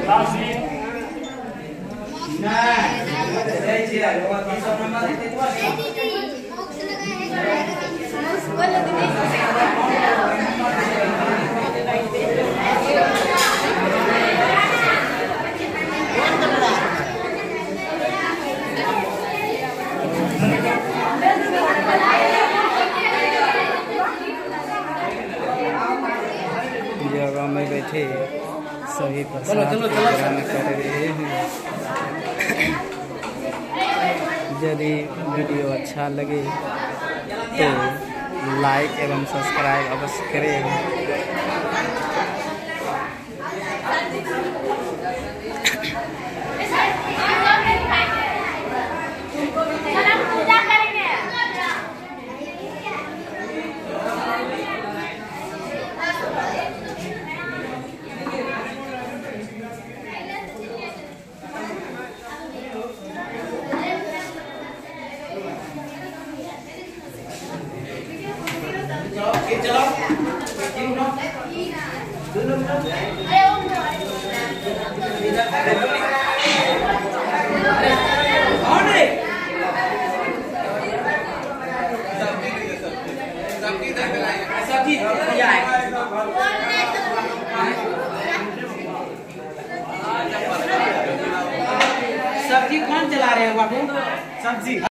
जगह में बैठे सभी प्रसाद ग्रहण कर रहे हैं। यदि वीडियो अच्छा लगे तो लाइक एवं सब्सक्राइब अवश्य करें। चलो सब्जी कौन चला रहे हैं बाबू? सब्जी